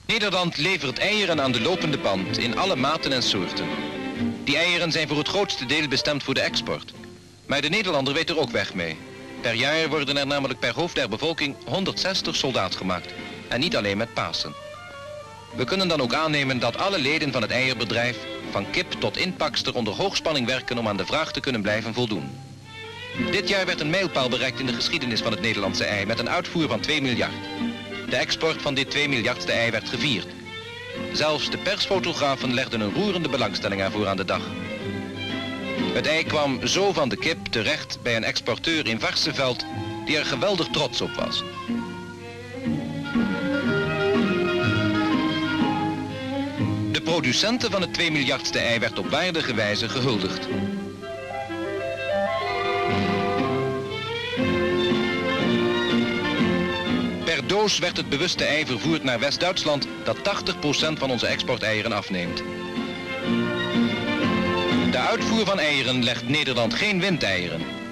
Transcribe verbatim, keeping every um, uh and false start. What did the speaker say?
Nederland levert eieren aan de lopende band in alle maten en soorten. Die eieren zijn voor het grootste deel bestemd voor de export. Maar de Nederlander weet er ook weg mee. Per jaar worden er namelijk per hoofd der bevolking honderdzestig soldaat gemaakt. En niet alleen met Pasen. We kunnen dan ook aannemen dat alle leden van het eierbedrijf, van kip tot inpakster, onder hoogspanning werken om aan de vraag te kunnen blijven voldoen. Dit jaar werd een mijlpaal bereikt in de geschiedenis van het Nederlandse ei met een uitvoer van twee miljard. De export van dit twee miljardste ei werd gevierd. Zelfs de persfotografen legden een roerende belangstelling ervoor aan de dag. Het ei kwam zo van de kip terecht bij een exporteur in Varsseveld die er geweldig trots op was. De producenten van het twee miljardste ei werd op waardige wijze gehuldigd. Per doos werd het bewuste ei vervoerd naar West-Duitsland, dat tachtig procent van onze exporteieren afneemt. De uitvoer van eieren legt Nederland geen windeieren.